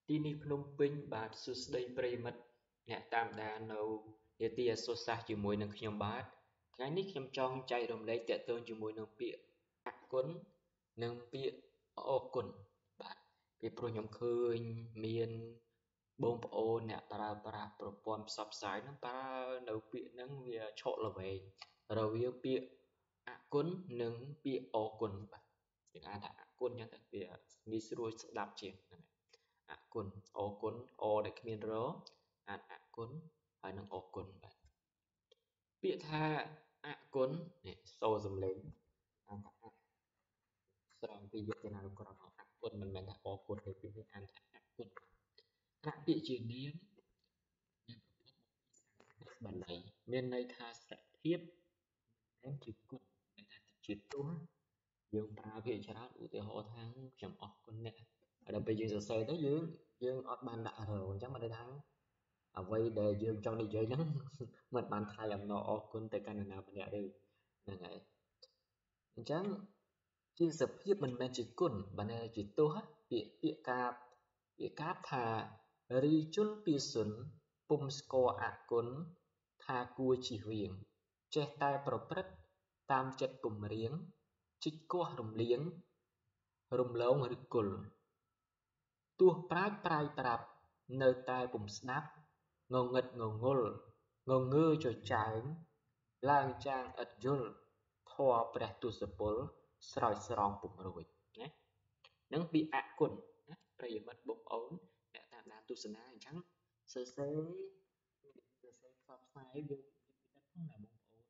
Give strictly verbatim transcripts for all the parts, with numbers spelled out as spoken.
Tí ni Phnom Penhបាទសួស្តីប្រិយមិត្តអ្នកតាមដាននៅនាទីអក្សរសាស្ត្រជាមួយនឹងខ្ញុំបាទថ្ងៃនេះខ្ញុំចង់ចែករំលែកទាក់ទងជាមួយនឹងពាក្យអគុណនិងពាក្យអរគុណបាទពីព្រោះខ្ញុំឃើញមានបងប្អូនអ្នកប្រើប្រាស់ប្រព័ន្ធផ្សព្វផ្សាយនឹងប្រើនៅពាក្យហ្នឹងវាឆក់ល្វែងរវាងពាក្យអគុណនិងពាក្យអរគុណបាទយើងអានថាអគុណអញ្ចឹងទៅវាងាយស្រួលស្ដាប់ជាងហ្នឹងអគុណអរគុណអដែលគ្មានរអានអគុណហើយនឹងអរគុណបាទពាក្យថាអគុណនេះសូរសំឡេងអានថាអស្រង់ពីវចនានុក្រមអគុណមិនមែនថាអរគុណទេពាក្យនេះអានថាអគុណថាពាក្យជានាមមានប្រភពមកពីបាលីមានន័យថាសភាពនិងជាគុណន័យថាជាទោសយើងប្រើពាក្យច្រើនឧទាហរណ៍ថាខ្ញុំអរគុណអ្នកហើយដល់ពេលយើងសរសេរទៅយើងយើងអត់បានដាក់រអញ្ចឹងមិនដឹងថាអ្វីដែលយើងចង់និយាយហ្នឹងមិនបានថ្លៃអំណរអរគុណទៅកាន់នរណាម្នាក់ទេហ្នឹងហើយអញ្ចឹងជាសភាពមិនមែនជាគុណបើន័យជាទោសពាក្យពាក្យកាបពាក្យកាបថារីជុលពីសុនពុំស្គាល់អគុណថាគួរជិះវៀងចេះតែប្រព្រឹត្តតាមចិត្តគំរាមជីកគាស់រំលៀងរំលងឬគុលទោះប្រាជ្ញប្រាយប្រាប់នៅតែពុំស្ដាប់ងងឹតងងុលងងើចចើមឡើងចាងឥតយល់ធម៌ព្រះទសពលស្រោចស្រង់ពុំរួចណានឹងពីអគុណណាប្រិយមិត្តបងប្អូនអ្នកតាមដានទស្សនាអញ្ចឹងសរសេរសរសេរផ្សព្វផ្សាយយើងពិនិត្យផងណាបងប្អូន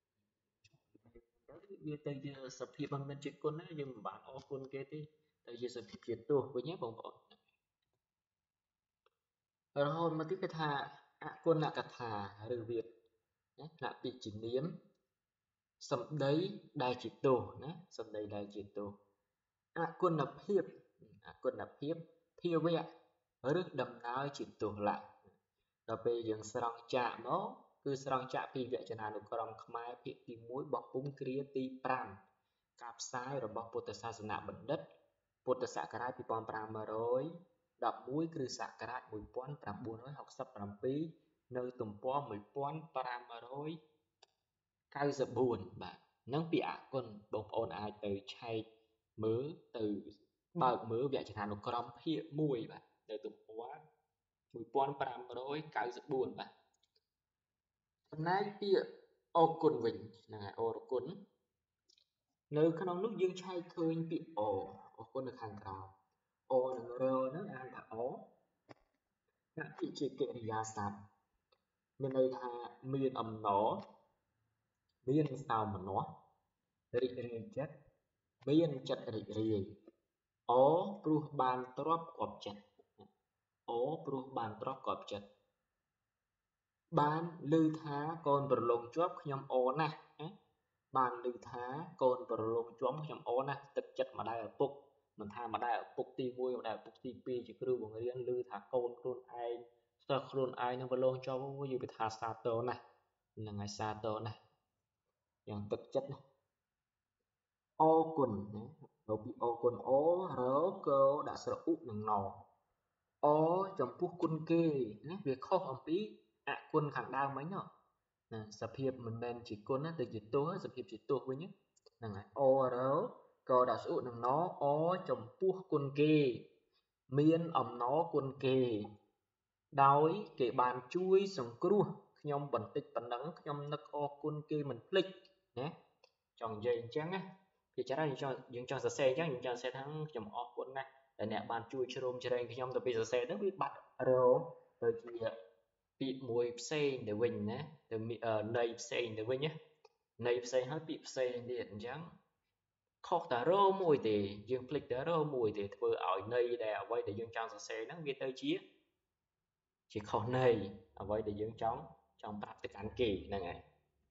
ទៅវាទៅជាសភាពមិនមែនជាគុណណាយើងមិនបានអរគុណគេទេទៅជាសភាពជាទោសវិញណាបងប្អូនរហូតមកទៀតគេថាអគុណកថាឬវាណាថ្នាក់ពាក្យជានាមសម្ដីដែលជាទោសណាសម្ដីដែលជាទោសអគុណភាពអគុណភាពភាវៈឬដំណើរជាទោសលៈដល់ពេលយើងស្រង់ចាកមកគឺស្រង់ចាកពីវចនានុក្រមខ្មែរភាគទីមួយបោះពុំគ្រាទីប្រាំការផ្សាយរបស់ពុទ្ធសាសនបណ្ឌិតពុទ្ធសករាជពីរពាន់ប្រាំរយដប់មួយគ្រិស្តសករាជមួយពាន់ប្រាំបួនរយហុកសិបប្រាំពីរនៅទំព័រមួយពាន់ប្រាំរយកៅសិបបួនបាទនឹងពីអគុណបងប្អូនអាចទៅឆែកមើលទៅបើកមើលវចនានុក្រមភាគមួយបាទនៅទំព័រមួយពាន់ប្រាំរយកៅសិបបួនបាទចំណែកពាក្យអរគុណវិញហ្នឹងហើយអរគុណនៅក្នុងនោះយើងឆែកឃើញពាក្យអអរគុណនៅខាងក្រោមអនិងរហ្នឹងអានថាអដាក់ពាក្យជាកិរិយាសព្ទមានន័យថាមានអំណរមានសោមនស្សរីករាយចិត្តមានចិត្តរីករាយអព្រោះបានទ្រព្យគាប់ចិត្តអព្រោះបានទ្រព្យគាប់ចិត្តបានឮថាកូនប្រឡងជាប់ខ្ញុំអណាស់ណាបានឮថាកូនប្រឡងជាប់ខ្ញុំអណាស់ទឹកចិត្តម្ដាយឪពុកមិនថាម្ដាយឪពុកទីមួយម្ដាយឪពុកទីពីរជាគ្រូបង្រៀនឮថាកូនខ្លួនឯងសិស្សខ្លួនឯងនឹងប្រឡងជាប់អូយវាថាសាទរណាស់ហ្នឹងហើយសាទរណាស់យ៉ាងទឹកចិត្តណាអរគុណណាទៅពីអរគុណអរកដាក់ស្រឧនឹងណអចំពោះគុណគេណាវាខុសអំពីអគុណខាងដើមមិញណាសភាពមិនមែនជាគុណណាទៅជាទោសសភាពជាទោសវិញហ្នឹងហើយអរកដាក់ស្រឧនឹងណអចំពោះគុណគេមានអំណរគុណគេដោយគេបានជួយសង្គ្រោះខ្ញុំបន្តិចប៉ុណ្ណឹងខ្ញុំនឹកអរគុណគេមិនភ្លេចណាចង់និយាយអញ្ចឹងណាពីច្រើនយើងចង់យើងចង់សរសេរអញ្ចឹងយើងចង់សរសេរថាខ្ញុំអរគុណណាស់ដែលអ្នកបានជួយជ្រោមជ្រែងខ្ញុំទៅពីសរសេរទៅវាបាត់រទៅជាពាក្យមួយផ្សេងទៅវិញណាទៅន័យផ្សេងទៅវិញណាន័យផ្សេងហើយពាក្យផ្សេងទៀតអញ្ចឹងខុសតែរមួយទេយើងភ្លេចតែរមួយទេធ្វើឲ្យន័យដែលអ្វីដែលយើងចង់សរសេរហ្នឹងវាទៅជាជាខុសន័យអ្វីដែលយើងចង់ចង់ប្រាប់ទៅកាន់គេហ្នឹងហើយ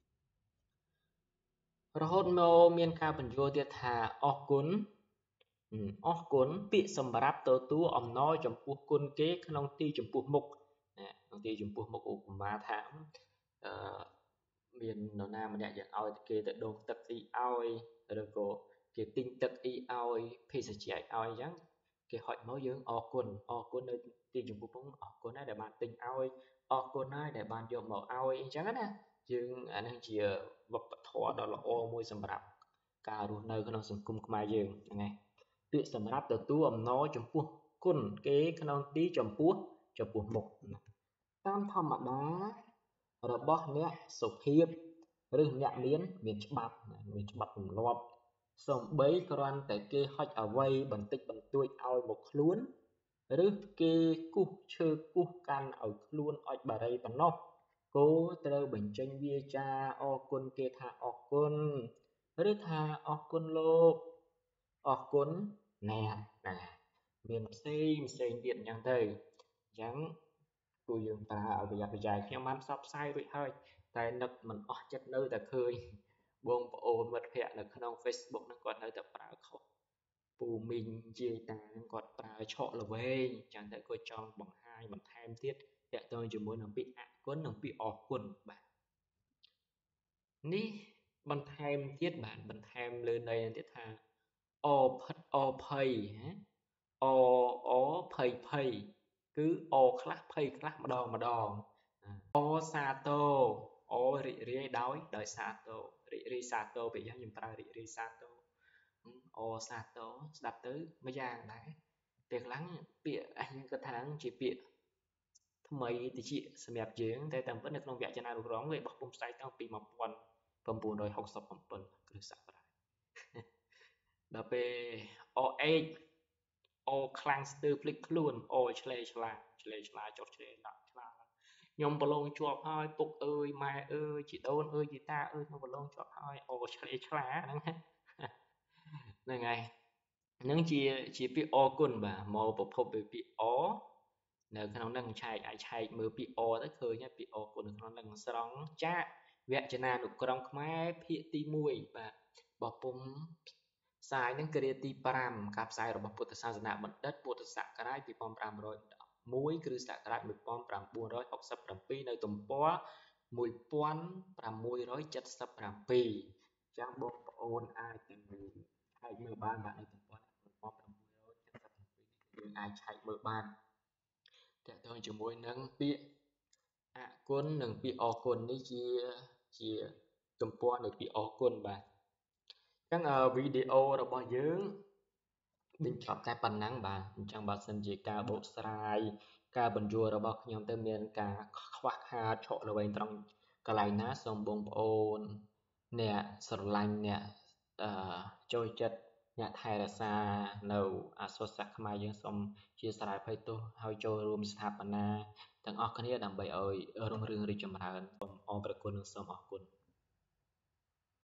រហូតមកមានការបញ្យល់ទៀតថាអរគុណអរគុណពាក្យសម្រាប់ទទួលអំណរចំពោះគុណគេក្នុងទីចំពោះមុខណាក្នុងទីចំពោះមុខឧបមាថាអឺមាននរណាម្នាក់យើងឲ្យគេទៅដងទឹកអីឲ្យឬក៏គេទិញទឹកអីឲ្យភេសជ្ជៈឲ្យអញ្ចឹងគេហុចមកយើងអរគុណអរគុណនៅទីចំពោះពងអរគុណណាស់ដែលបានទិញឲ្យអរគុណណាស់ដែលបានយកមកឲ្យអញ្ចឹងណាយើងអានេះជាវប្បធម៌ដ៏ល្អមួយសម្រាប់ការរស់នៅក្នុងសង្គមខ្មែរយើងហ្នឹងហើយពាក្យសម្រាប់ទទួលអំណរចំពោះគុណគេក្នុងទីចំពោះចំពោះមុខតាមធម្មតារបស់អ្នកសុភាពឬអ្នកមានមានច្បាប់មានច្បាប់ទម្លាប់សូម្បីគ្រាន់តែគេហុចអ្វីបន្តិចបន្តួចឲ្យមកខ្លួនឬគេគូសឈើគូសកាន់ឲ្យខ្លួនអុចបារីប៉ុណ្ណោះគោត្រូវបញ្ចេញវាចាអរគុណគេថាអរគុណឬថាអរគុណលោកអរគុណអ្នកណាមានផ្សេងផ្សេងទៀតអញ្ចឹងទៅអញ្ចឹងគួរយើងប្រើឲ្យប្រយ័ត្នប្រយែងខ្ញុំបានផ្សព្វផ្សាយរួចហើយតែនឹកមិនអស់ចិត្តនៅតែឃើញបងប្អូនមិត្តភ័ក្តិនៅក្នុង Facebook ហ្នឹងគាត់នៅតែប្រើខុសពូមីងជាយតាហ្នឹងគាត់ប្រើឆក់ល្វែងអញ្ចឹងទៅគាត់ចង់បង្ហាញបន្ថែមទៀតទាក់ទងជាមួយនឹងពាក្យអគុណនិងពាក្យអរគុណបាទនេះបន្ថែមទៀតបាទបន្ថែមលើន័យទៀតថាអផិតអភ័យណាអអភ័យភ័យគឺអខ្លះភ័យខ្លះម្ដងម្ដងអសាទរអរីករាយដោយដោយសាទររីករាយសាទរពេលយ៉ាងខ្ញុំប្រើរីករាយសាទរអសាទរស្ដាប់ទៅមួយយ៉ាងដែរពេលខ្លះពាក្យអញគាត់ថាជាពាក្យថ្មីតិចសម្រាប់យើងតែតាមពិតនៅក្នុងវចនានុក្រមវាបោះពុម្ពផ្សាយតាំងពីnineteen sixty-sevenគ្រិស្តសករាជដល់ពេលអអេកអខ្លាំងស្ទើរភ្លេចខ្លួនអឆ្លេឆ្លាឆ្លេឆ្លាចុះឆ្លេដាក់ឆ្លាខ្ញុំប្រឡងជាប់ហើយពុកអើយម៉ែអើយជីដូនអើយជីតាអើយខ្ញុំប្រឡងជាប់ហើយអឆ្លេឆ្លាហ្នឹងហ្នឹងហើយនឹងជាជាពាក្យអគុណបាទមកប្រភពពីពាក្យអនៅក្នុងនឹងឆែកអាចឆែកមើលពាក្យអទៅឃើញពាក្យអគុណនៅក្នុងនឹងស្រង់ចាកវចនានុក្រមខ្មែរភាគទីoneបាទបោះពុំផ្សាយនឹងគ្រាទីfiveការផ្សាយរបស់ពុទ្ធសាសនាបណ្ឌិតពុទ្ធសករាជtwo thousand five hundred oneគ្រិស្តសករាជnineteen sixty-sevenនៅទំព័រone thousand six hundred seventy-sevenចឹងបងប្អូនអាចទៅឆែកមើលបានបាទនៅទំព័រone thousand six hundred seventy-sevenយើងអាចឆែកមើលបានតើតើជាមួយនឹងពាក្យអគុណនិងពាក្យអគុណនេះជាជាទំព័រនៃពាក្យអគុណបាទអញ្ចឹងវីដេអូរបស់យើងបញ្ចប់តែប៉ុណ្ណឹងបាទអញ្ចឹងបើសិនជាការបកស្រាយការបញ្យល់របស់ខ្ញុំទៅមានការខ្វះខាតឆក់ល្វែងត្រង់កន្លែងណាសូមបងប្អូនអ្នកស្រឡាញ់អ្នកអឺចូលចិត្តអ្នកថែរក្សានៅអក្សរសាស្ត្រខ្មែរយើងសូមជាសារាយភ័យទោសហើយចូលរួមស្ថាបនាទាំងអស់គ្នាដើម្បីឲ្យរុងរឿងរីកចម្រើនសូមអរព្រគុណនិងសូមអរគុណ